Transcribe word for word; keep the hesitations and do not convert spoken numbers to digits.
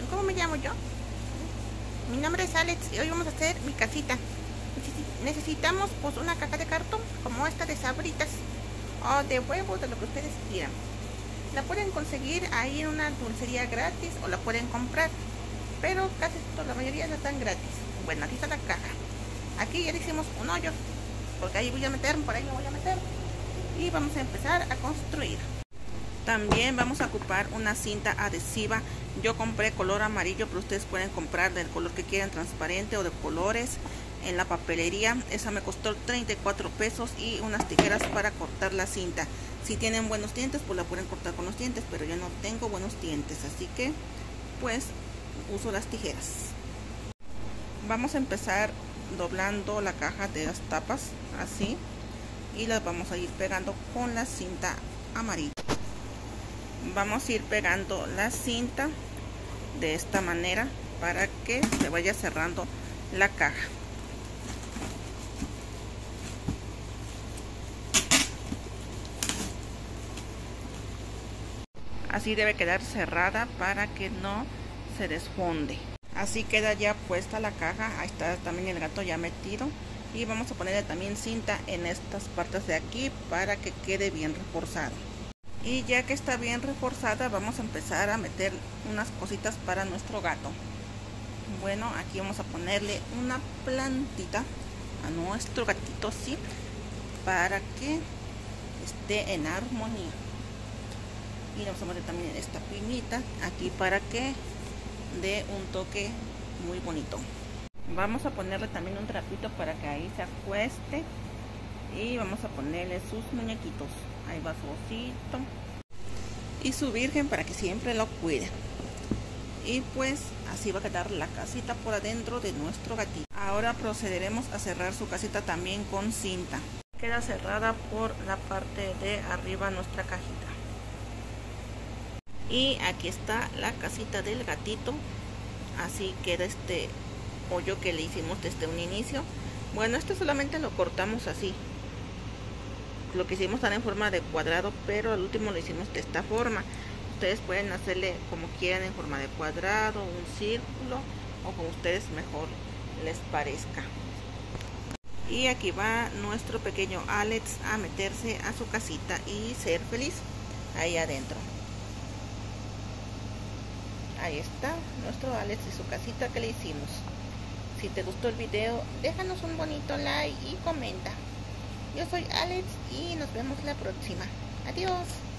¿Cómo me llamo yo? Mi nombre es Alex y hoy vamos a hacer mi casita. Necesitamos pues una caja de cartón como esta de Sabritas o de huevos, de lo que ustedes quieran. La pueden conseguir ahí en una dulcería gratis o la pueden comprar, pero casi toda la mayoría no están gratis. Bueno, aquí está la caja. Aquí ya le hicimos un hoyo porque ahí voy a meter, por ahí lo voy a meter y vamos a empezar a construir. También vamos a ocupar una cinta adhesiva. Yo compré color amarillo, pero ustedes pueden comprar del color que quieran, transparente o de colores, en la papelería. Esa me costó treinta y cuatro pesos y unas tijeras para cortar la cinta. Si tienen buenos dientes, pues la pueden cortar con los dientes, pero yo no tengo buenos dientes, así que pues uso las tijeras. Vamos a empezar doblando la caja de las tapas, así, y las vamos a ir pegando con la cinta amarilla. Vamos a ir pegando la cinta de esta manera para que se vaya cerrando la caja. Así debe quedar cerrada para que no se desfonde. Así queda ya puesta la caja. Ahí está también el gato ya metido. Y vamos a ponerle también cinta en estas partes de aquí para que quede bien reforzado. Y ya que está bien reforzada, vamos a empezar a meter unas cositas para nuestro gato. Bueno, aquí vamos a ponerle una plantita a nuestro gatito, así, para que esté en armonía. Y le vamos a meter también esta piñita aquí para que dé un toque muy bonito. Vamos a ponerle también un trapito para que ahí se acueste. Y vamos a ponerle sus muñequitos. Ahí va su osito y su virgen para que siempre lo cuide. Y pues así va a quedar la casita por adentro de nuestro gatito. Ahora procederemos a cerrar su casita también con cinta. Queda cerrada por la parte de arriba nuestra cajita. Y aquí está la casita del gatito. Así queda este hoyo que le hicimos desde un inicio. Bueno, esto solamente lo cortamos así. Lo que hicimos está en forma de cuadrado, pero al último lo hicimos de esta forma. Ustedes pueden hacerle como quieran, en forma de cuadrado, un círculo o como ustedes mejor les parezca. Y aquí va nuestro pequeño Alex a meterse a su casita y ser feliz ahí adentro. Ahí está nuestro Alex y su casita que le hicimos. Si te gustó el video, déjanos un bonito like y comenta. Yo soy Alex y nos vemos la próxima. Adiós.